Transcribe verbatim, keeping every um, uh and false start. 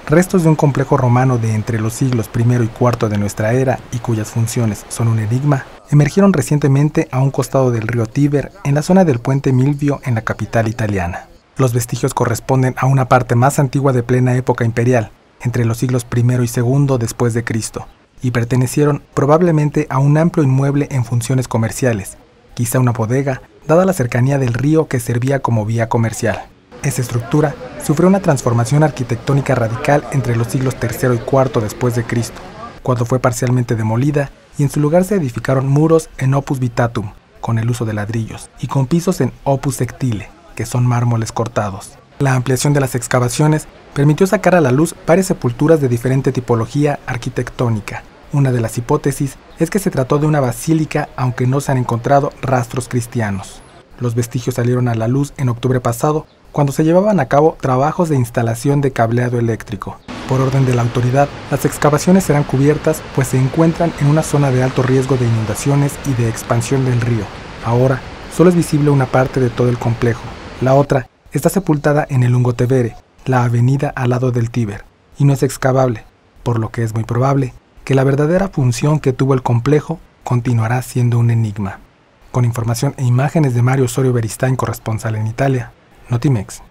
restos de un complejo romano de entre los siglos primero y cuarto de nuestra era y cuyas funciones son un enigma, emergieron recientemente a un costado del río Tíber en la zona del puente Milvio en la capital italiana. Los vestigios corresponden a una parte más antigua de plena época imperial, entre los siglos primero y segundo después de Cristo, y pertenecieron probablemente a un amplio inmueble en funciones comerciales, quizá una bodega, dada la cercanía del río que servía como vía comercial. Esa estructura sufrió una transformación arquitectónica radical entre los siglos tercero y cuarto después de Cristo, cuando fue parcialmente demolida y en su lugar se edificaron muros en opus vitatum, con el uso de ladrillos, y con pisos en opus sectile, que son mármoles cortados. La ampliación de las excavaciones permitió sacar a la luz varias sepulturas de diferente tipología arquitectónica. Una de las hipótesis es que se trató de una basílica, aunque no se han encontrado rastros cristianos. Los vestigios salieron a la luz en octubre pasado, cuando se llevaban a cabo trabajos de instalación de cableado eléctrico. Por orden de la autoridad, las excavaciones serán cubiertas, pues se encuentran en una zona de alto riesgo de inundaciones y de expansión del río. Ahora, solo es visible una parte de todo el complejo. La otra está sepultada en el Lungotevere, la avenida al lado del Tíber, y no es excavable, por lo que es muy probable que la verdadera función que tuvo el complejo continuará siendo un enigma. Con información e imágenes de Mario Osorio Beristain, corresponsal en Italia, Notimex.